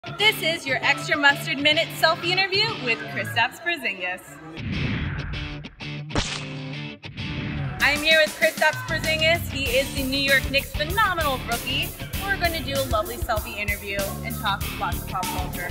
This is your Extra Mustard Minute selfie interview with Kristaps Porzingis. I am here with Kristaps Porzingis. He is the New York Knicks phenomenal rookie. We're going to do a lovely selfie interview and talk lots of pop culture.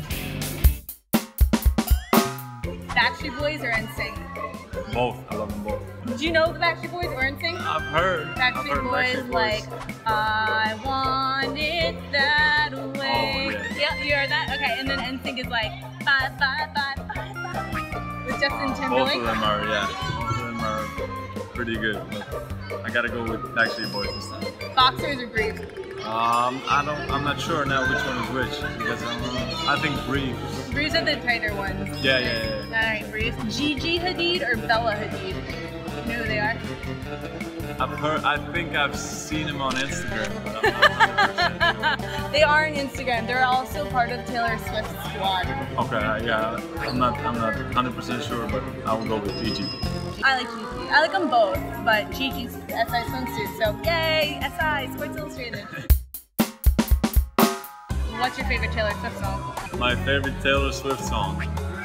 Backstreet Boys or NSYNC? Both. I love them both. Do you know the Backstreet Boys or NSYNC? I've heard. Backstreet Boys, like, I want it that way. Oh, yeah. Yep, you heard that? Okay, and then NSYNC is like, bye, bye, bye, bye, bye. With Justin Timberlake. Both of them are, yeah. Both of them are pretty good. But I gotta go with Backstreet Boys this time. Boxers or Briefs? I'm not sure now which one is which because I think Briefs. Briefs are the tighter ones. Yeah. Alright, Briefs. Gigi Hadid or Bella Hadid? You know who they are? I've heard. I think I've seen them on Instagram, but I'm not 100% sure. They are on Instagram. They're also part of Taylor Swift's squad. Okay, yeah. I'm not 100% sure, but I will go with Gigi. I like Gigi. I like them both, but Gigi's SI swimsuit, so yay, SI, Sports Illustrated. What's your favorite Taylor Swift song? My favorite Taylor Swift song?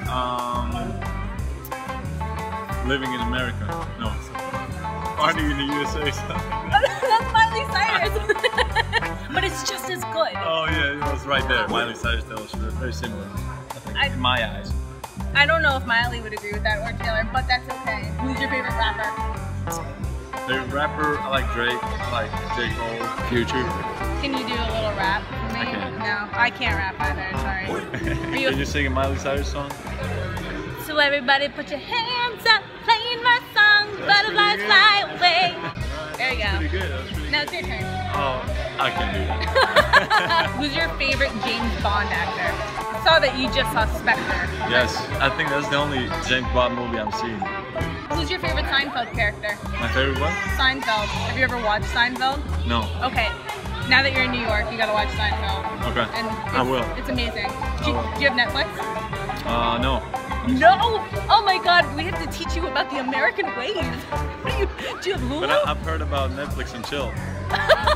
Living in America. No. Party in the USA. That's Miley Cyrus. But it's just as good. Oh yeah, it was right there. Miley Cyrus, Taylor Swift. Very similar, I think, in my eyes. I don't know if Miley would agree with that or Taylor, but that's okay. Who's your favorite rapper? Favorite rapper? I like Drake. I like J. Cole. Future. Can you do a little rap for me? I can't. No, I can't rap either, sorry. Can you sing a Miley Cyrus song? So everybody put your hands up, playing my song, Butterflies Fly Away. There you go. That's pretty good. That's pretty good. Now it's your turn. Oh, I can't do that. Who's your favorite James Bond actor? I saw that you just saw Spectre. Yes, I think that's the only James Bond movie I'm seeing. Who's your favorite Seinfeld character? My favorite what? Seinfeld. Have you ever watched Seinfeld? No. Okay. Now that you're in New York, you gotta watch Seinfeld. Okay. And I will. It's amazing. Do you have Netflix? No. No! Oh my god, we have to teach you about the American ways. Do you have Hulu? But I've heard about Netflix and chill.